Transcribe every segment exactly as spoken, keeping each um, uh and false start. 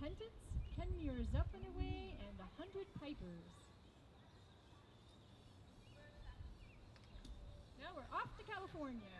repentance, ten years up and away, and a hundred pipers. Now we're off to California.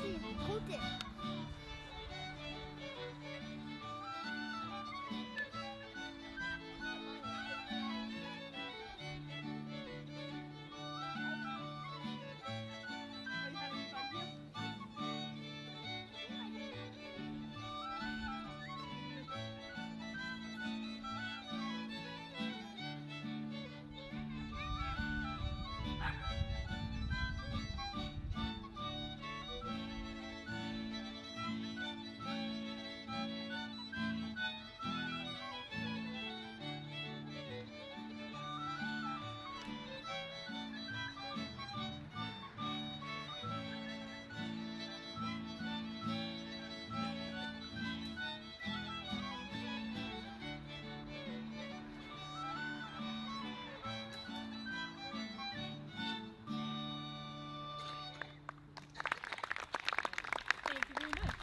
see Tilton. Thank you very much.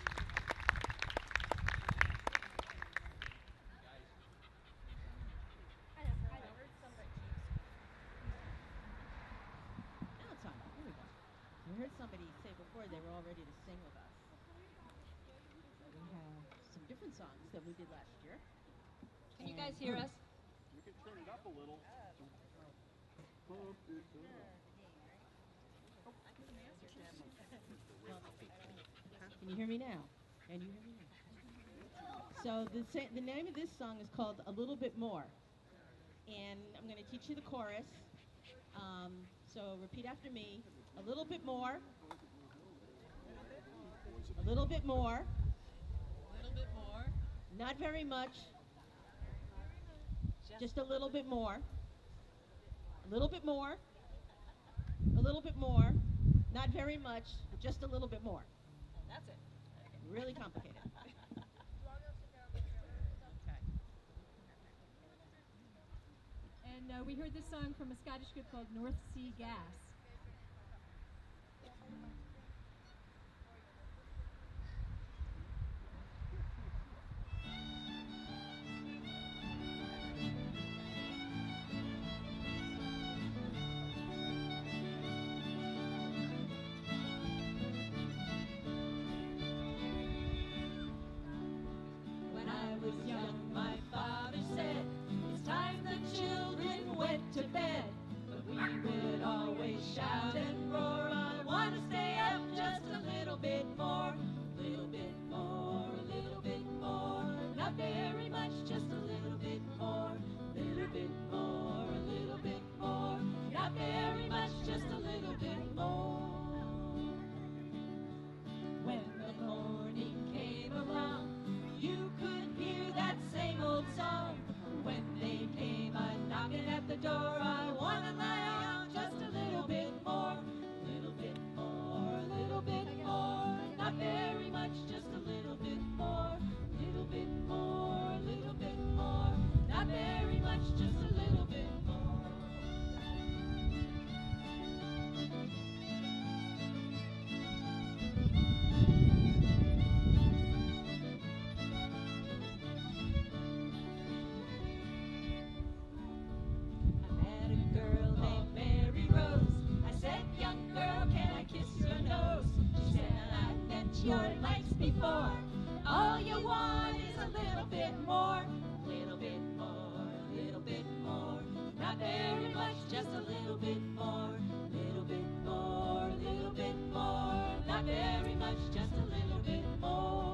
Now it's on. Here we go. We heard somebody say before they were all ready to sing with us. We have some different songs that we did last year. Can you guys hear us? You can turn it up a little. Can you hear me now? Can you hear me now? So the sa- the name of this song is called "A Little Bit More," and I'm going to teach you the chorus. Um, so repeat after me: a little bit more, a little bit more, A little bit more. not very much, just a little bit more, a little bit more, a little bit more, not very much, just a little bit more. That's it. Really complicated. Okay. And uh, we heard this song from a Scottish group called North Sea Gas. When I was young, my father said, it's time the children went to bed. But we would always shout and roar, I want to stay up just a little bit more. A little bit more, a little bit more. Not very much, just a little bit more. A little bit more, a little bit more. Not very much, just a little bit more. When the morning came around, you could hear that same old song. When they came a-knocking at the door, I wanna lie down just a little bit more. Little bit more, a little bit more. Not very much, just a little bit more. Little bit more, a little bit more. Not very much, just a little bit more. I met a girl named Mary Rose. I said, young girl, can I kiss your nose? She said, I've met your likes before. All you want is a little bit more. Little bit more, a little bit more. Not very much, just a little bit more. Little bit more, a little bit more. Not very much, just a little bit more.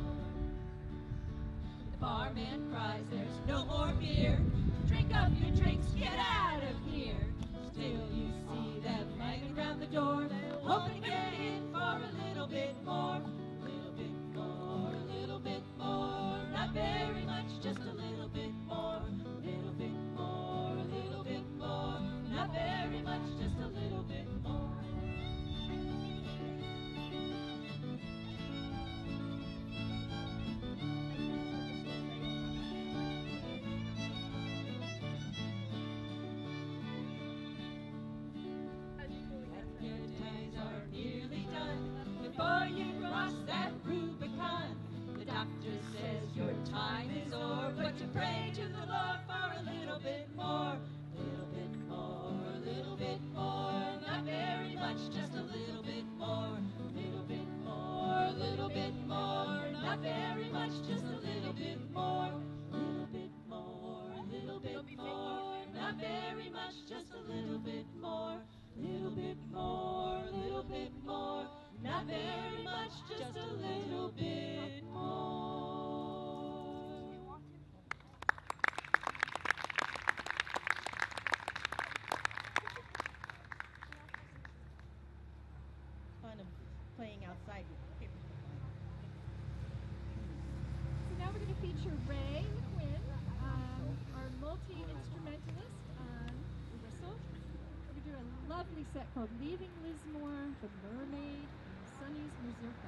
The barman cries, there's no more beer. Drink up your drinks, get out of here. Still you see them hanging around the door, hoping to get in for a little bit more. Little bit more, a little bit more. Not very much, just a little bit more. Little bit more, a little bit more. Not very much, just a little bit more. Your days are nearly done before you cross not very much, just a little bit more. Fun of playing outside with paper. So now we're going to feature Ray McQuinn, um, our multi-instrumentalist on the whistle. We're going to do a lovely set called Leaving Lismore, The Mermaid, and Sonny's Mazurka.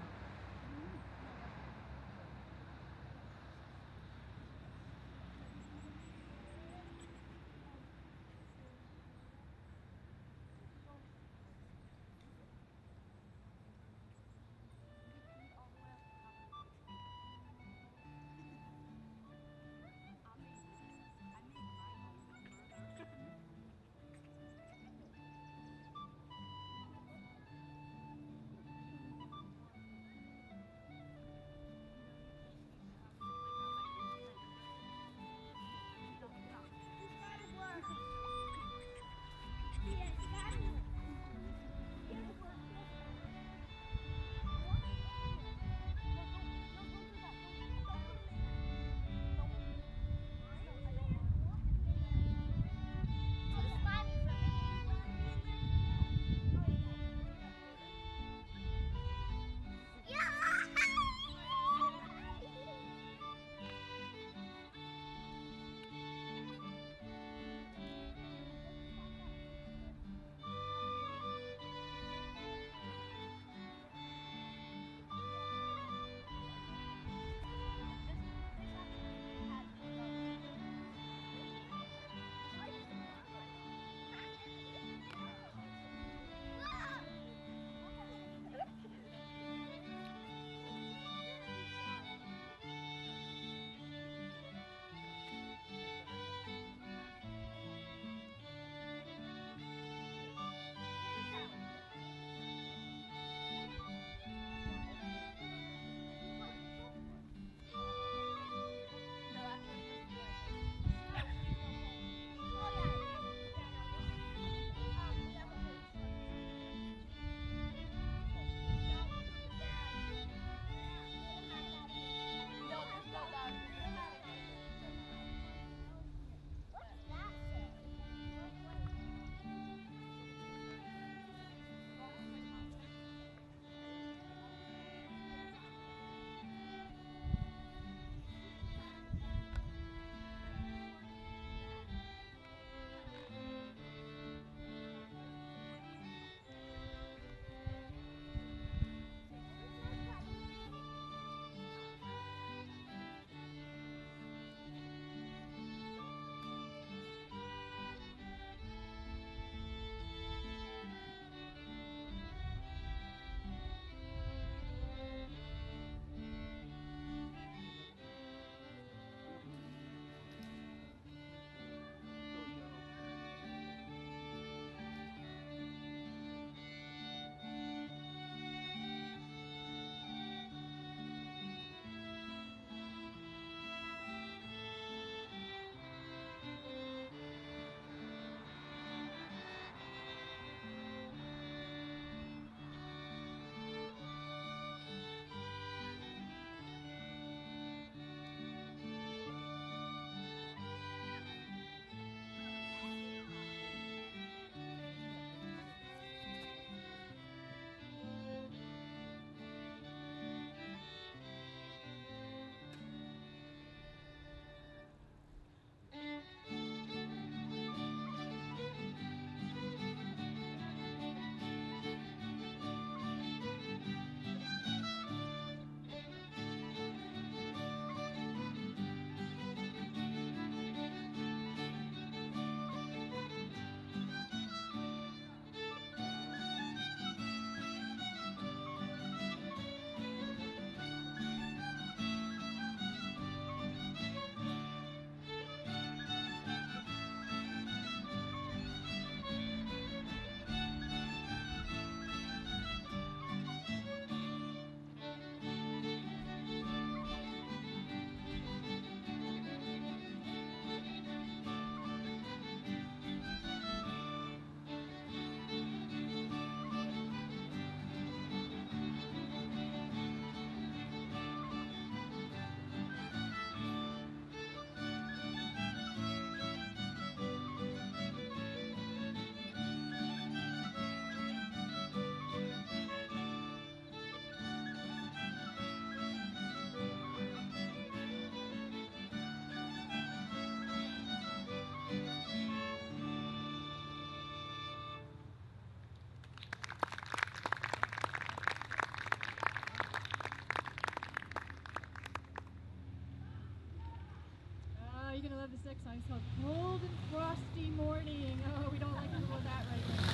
next song is called Cold and Frosty Morning. Oh, we don't like to go that right now.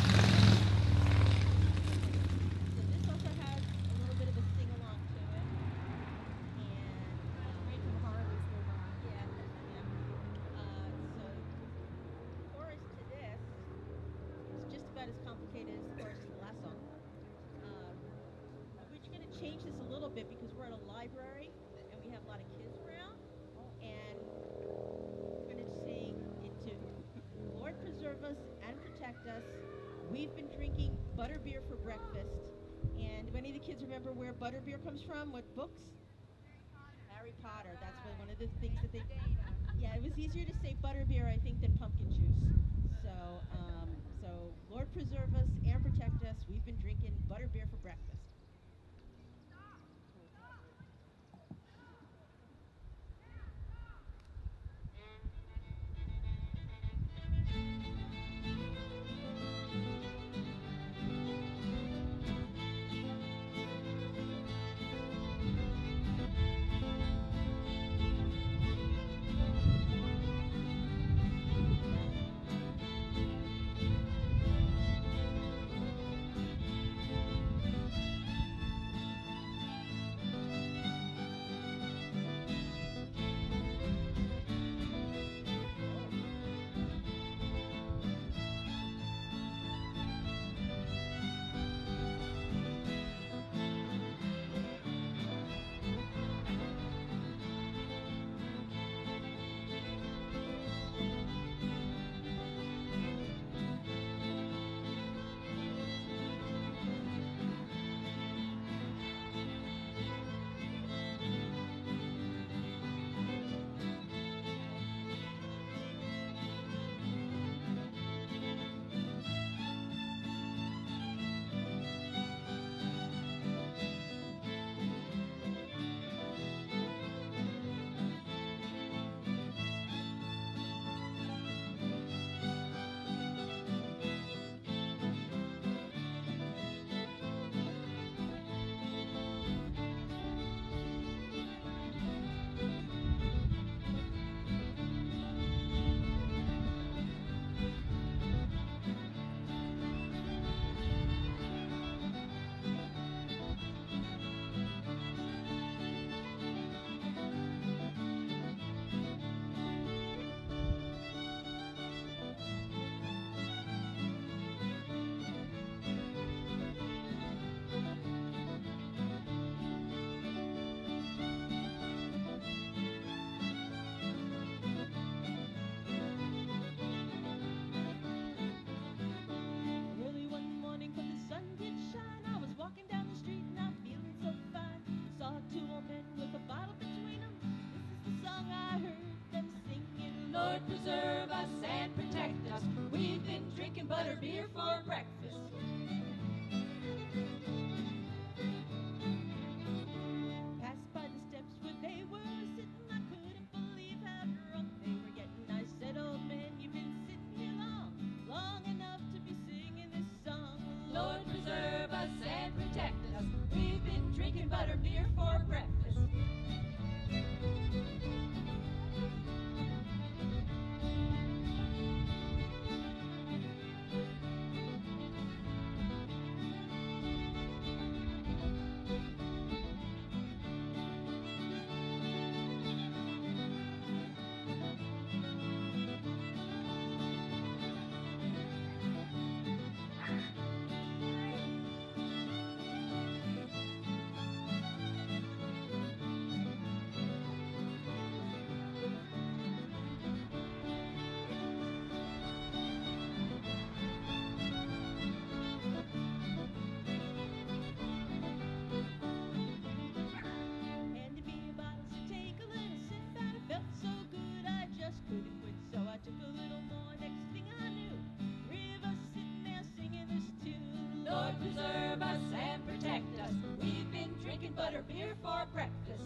So this also has a little bit of a sing-along to it. And, um, Wait till Harley's go by. yeah, yeah. Uh, so the chorus to this is just about as complicated as the chorus to the last song. Um, we're just going to change this a little bit because we're at a library and we have a lot of kids around. And we're going to sing into Lord preserve us and protect us. We've been drinking butterbeer for breakfast. And do any of the kids remember where butterbeer comes from? What books? Harry Potter. That's what, one of the things that they... Yeah, it was easier to say butterbeer, I think, than pumpkin juice. So, um, so Lord preserve us and protect us. We've been drinking butterbeer for breakfast. Early one morning when the sun did shine, I was walking down the street and I'm feeling so fine. Saw two old men with a bottle between them. This is the song I heard them singing. Lord preserve us and protect us. We've been drinking butterbeer for breakfast. Passed by the steps where they were sitting. I couldn't believe how drunk they were getting. I said, old man, you've been sitting here long, long enough to be singing this song. Lord preserve us and protect us. We've been drinking butterbeer for breakfast. Handed me a bottle to take a little sip, and it felt so good I just couldn't quit. So I took a little more. Next thing I knew, three of us sitting there singing this tune. Lord preserve us and protect us. We've been drinking butterbeer for breakfast.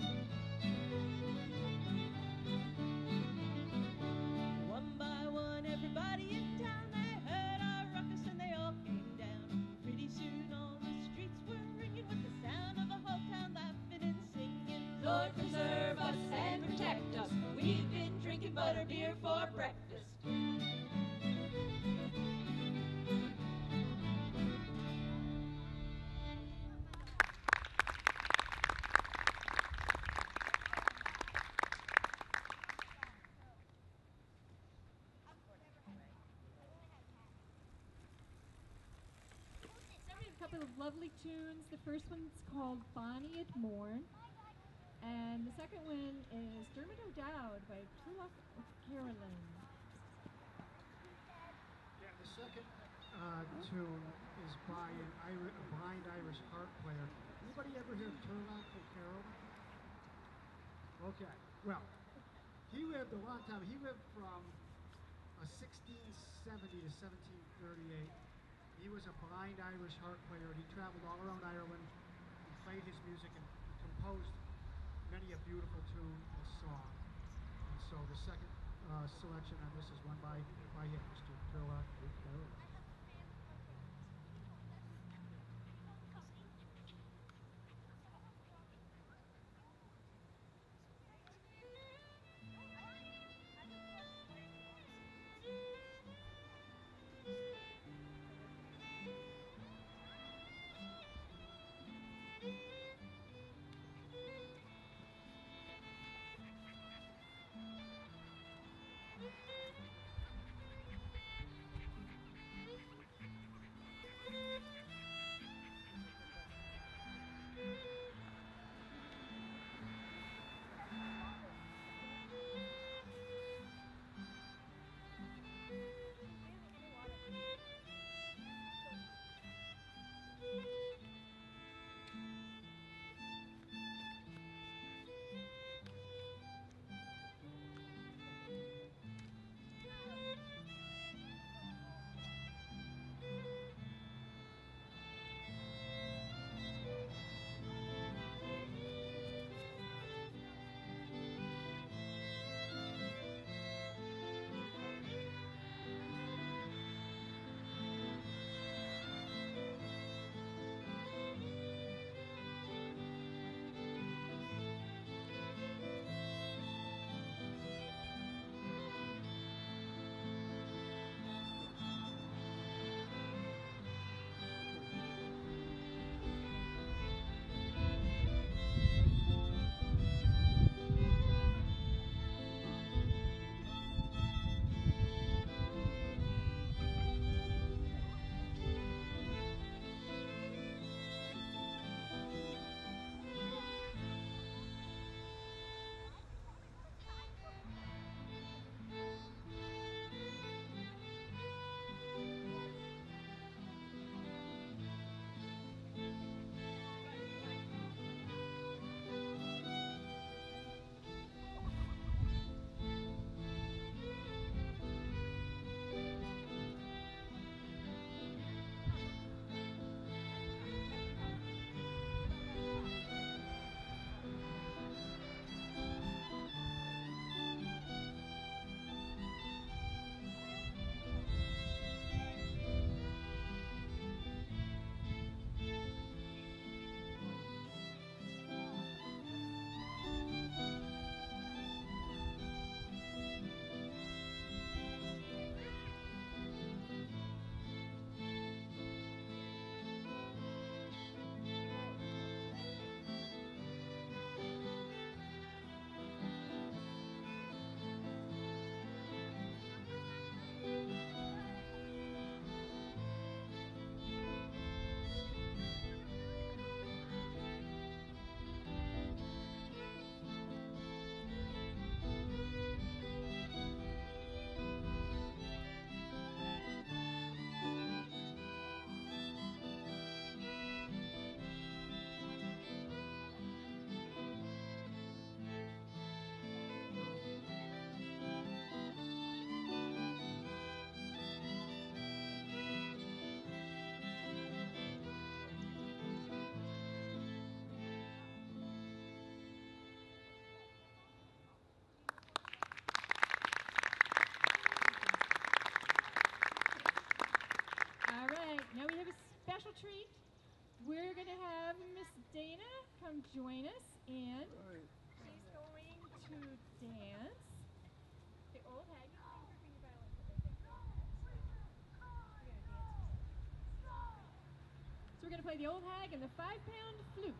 One by one, everybody in town, they heard our ruckus and they all came down. Pretty soon all the streets were ringing with the sound of a whole town laughing and singing. Lord preserve us and protect us. We've been drinking butterbeer for breakfast. Now we have a couple of lovely tunes. The first one's called Bonnie at Morn. And the second one is Dermot O'Dowd by Tulloch O'Carolan. Yeah, the second uh, tune is by an Irish, a blind Irish harp player. Anybody ever hear of Tulloch O'Carolan? Okay, well, he lived a long time. He lived from uh, sixteen seventy to seventeen thirty-eight. He was a blind Irish harp player, and he traveled all around Ireland. He played his music and he composed many a beautiful tune and song. And so the second uh, selection on this is one by, by him, Mister Tulloch O'Carolan. special treat. We're going to have Miss Dana come join us, and to dance. The old hag. You can bring your violin for me. We're gonna dance. So we're gonna play the old hag and the five-pound flute.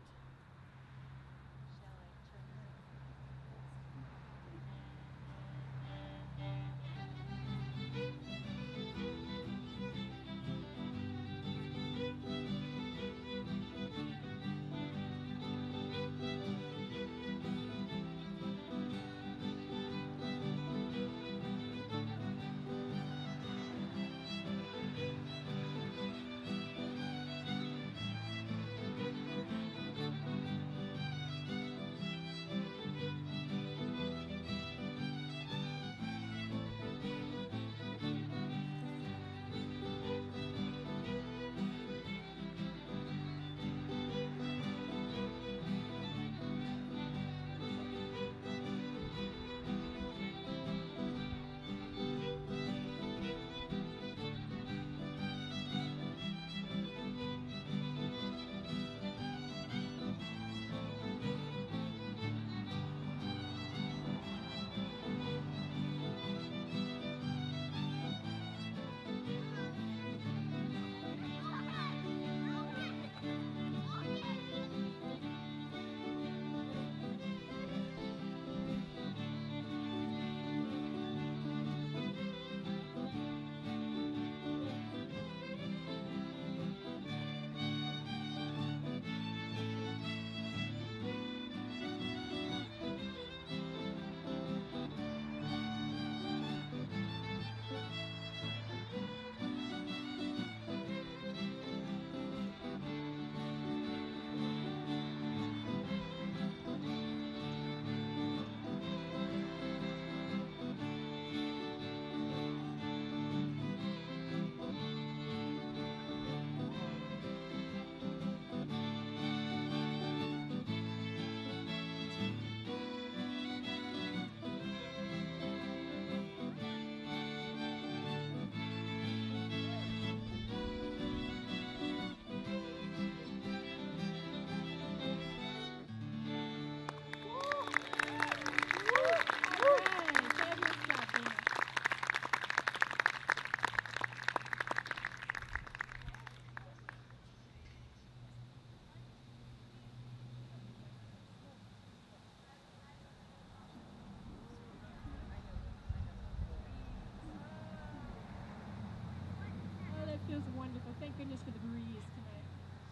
Feels wonderful. Thank goodness for the breeze tonight.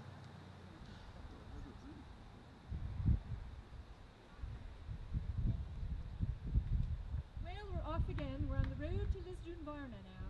Well, we're off again. We're on the road to Lisdoonvarna now.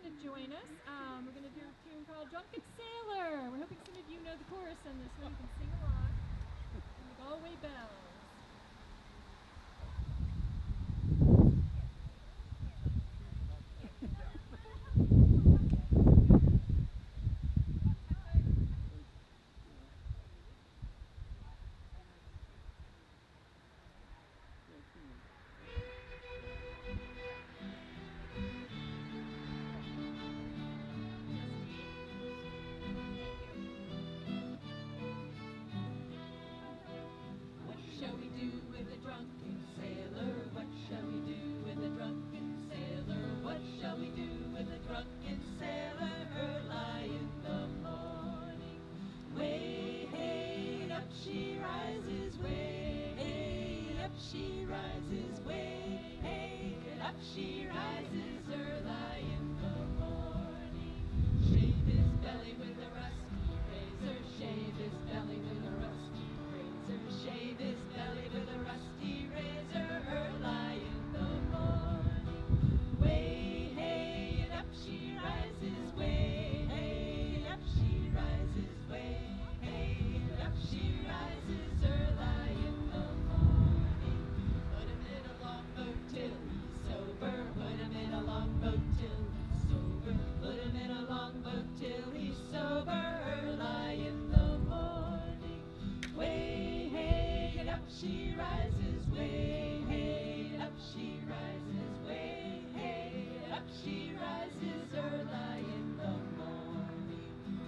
to join us. Um, we're going to do a tune called Drunken Sailor. We're hoping some of you know the chorus on this one. You can sing along. And the Galway Bells. What shall we do with a drunken sailor? What shall we do with a drunken sailor? What shall we do with a drunken sailor? Early in the morning, way hey, and up she rises, way hey, up she rises, way hey, and up she rises. Early in the morning, shave his belly with a rusty razor, shave his belly with a rusty razor, shave his belly with a rusty razor. Early in the morning, way hey, and up she rises, way hey, and up she rises, way hey, and up she rises. Early in the morning, put him in a longboat till he's sober, put him in a longboat till he's sober, put him in a longboat till he's sober. Early in the morning, way hey, and up she rises, way hey, and up she rises, way hey, and up she rises. Early in the morning.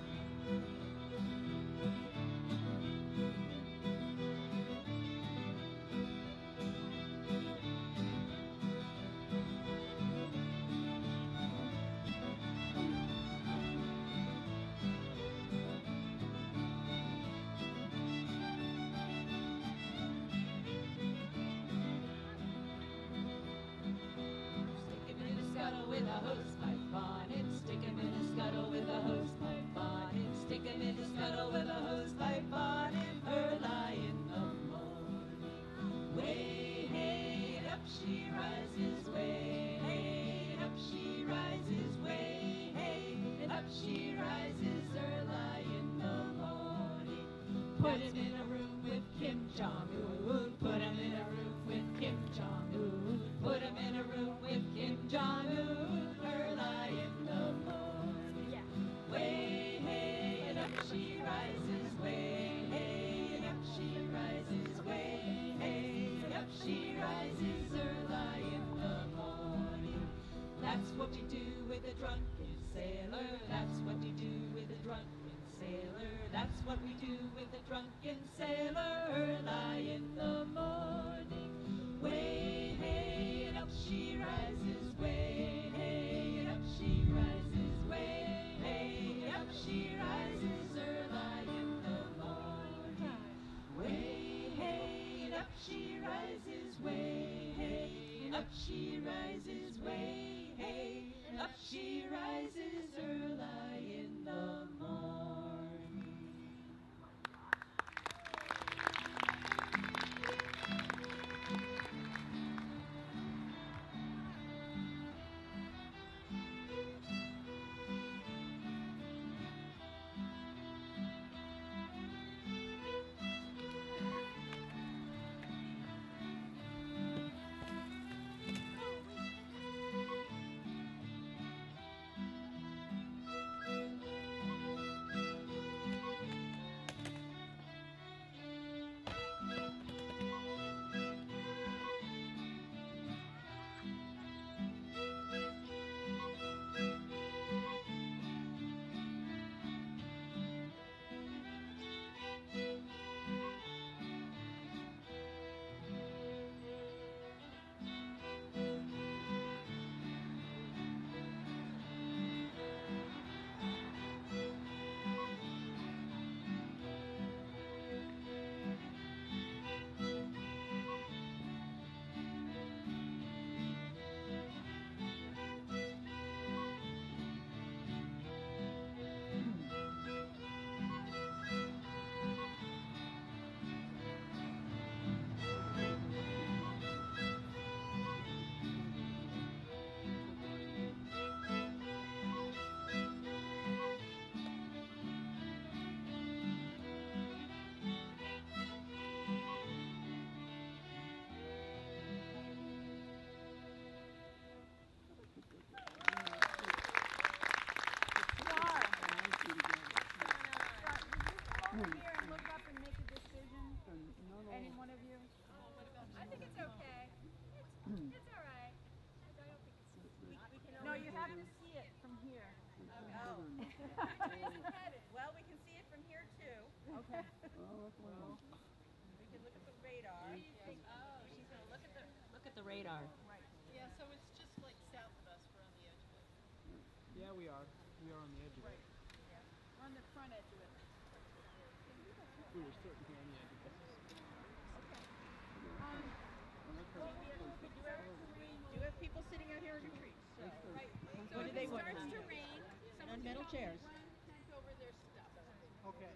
Stick him in a scuttle with a hosepipe on it. Stick him in a scuttle with a hosepipe on it. Stick him in a scuttle with a hosepipe on it. Early in the morning, way hey, and up she rises, way hey, and up she rises, way hey, and up she rises. Early in the morning, put him in a room with Kim Jong-un. Put him in a room with Kim Jong-un. Put him in a room with Kim Jong-un. Early in the morning, way hey, and up she rises, way hey, and up she rises, way hey, and up she rises. Early in the morning, that's what we do with a drunken sailor. That's what we do with a drunken sailor. That's what we do with a drunken sailor. Early in the morning, way hey, and up she rises, way hey, and up she rises, way hey, and up she rises. Early in the morning, way hey, and up she rises, way hey, and up she rises, way hey, and up she rises. Early in the morning. It's all right. I don't think it's. We, we can No, always you do have to this. see it from here. Oh. Which way is it headed? Well, we can see it from here too. Okay. We can look at the radar. What do you think? Oh, she's gonna look at the look at the radar. Right. Yeah, so it's just like south of us. We're on the edge of it. Yeah, we are. We are on the edge of it. We're on the front edge of it. We were certainly on the edge of it. Um, Do have people sitting out here in the trees. So. right. So What do if they it want? starts to rain, On someone metal can chairs. run over their stuff. Okay.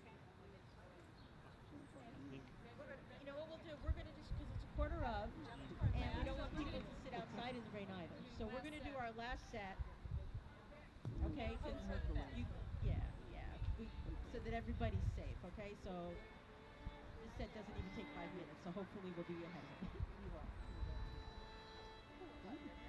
You know what we'll do? We're gonna just because it's a quarter of, and we don't want people to sit outside in the rain either. So we're gonna do our last set. Okay, since you, yeah, yeah, we, so that everybody's safe. Okay, so this set doesn't even take five minutes, so hopefully we'll be ahead of it.